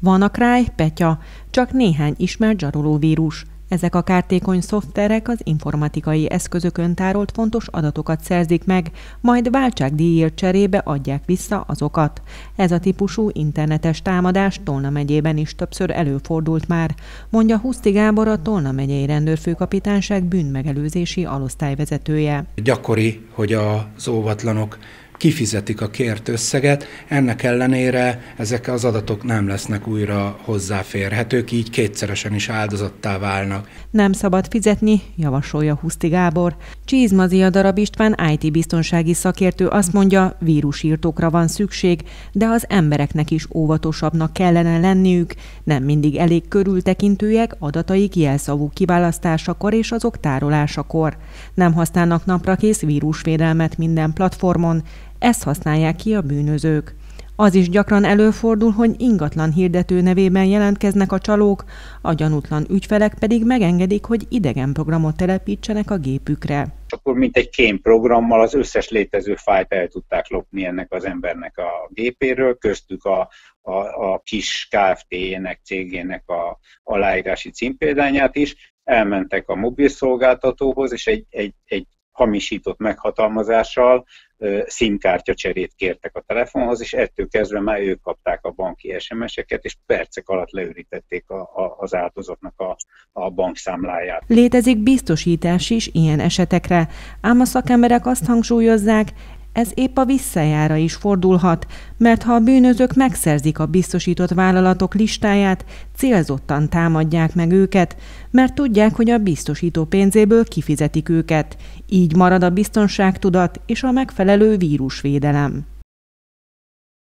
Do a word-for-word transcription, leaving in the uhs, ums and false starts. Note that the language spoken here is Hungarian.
WannaCry, Petya, csak néhány ismert zsarolóvírus. Ezek a kártékony szoftverek az informatikai eszközökön tárolt fontos adatokat szerzik meg, majd váltságdíjért cserébe adják vissza azokat. Ez a típusú internetes támadás Tolna megyében is többször előfordult már, mondja Huszti Gábor, a Tolna megyei rendőrfőkapitányság bűnmegelőzési alosztályvezetője. Gyakori, hogy az óvatlanok kifizetik a kért összeget, ennek ellenére ezek az adatok nem lesznek újra hozzáférhetők, így kétszeresen is áldozattá válnak. Nem szabad fizetni, javasolja Huszti Gábor. Csizmazia Darab István í té-biztonsági szakértő azt mondja, vírusírtókra van szükség, de az embereknek is óvatosabbnak kellene lenniük, nem mindig elég körültekintőek adataik jelszavú kiválasztásakor és azok tárolásakor. Nem használnak naprakész vírusvédelmet minden platformon, ezt használják ki a bűnözők. Az is gyakran előfordul, hogy ingatlan hirdető nevében jelentkeznek a csalók, a gyanútlan ügyfelek pedig megengedik, hogy idegen programot telepítsenek a gépükre. Akkor mint egy kémprogrammal az összes létező fájlt el tudták lopni ennek az embernek a gépéről, köztük a, a, a kis Kft-nek, cégének a aláírási címpéldányát is, elmentek a mobilszolgáltatóhoz, és egy, egy, egy hamisított meghatalmazással SIM-kártya cserét kértek a telefonhoz, és ettől kezdve már ők kapták a banki es em es-eket, és percek alatt leürítették a, a, az áldozatnak a, a bankszámláját. Létezik biztosítás is ilyen esetekre, ám a szakemberek azt hangsúlyozzák, ez épp a visszajára is fordulhat, mert ha a bűnözők megszerzik a biztosított vállalatok listáját, célzottan támadják meg őket, mert tudják, hogy a biztosító pénzéből kifizetik őket. Így marad a biztonságtudat és a megfelelő vírusvédelem.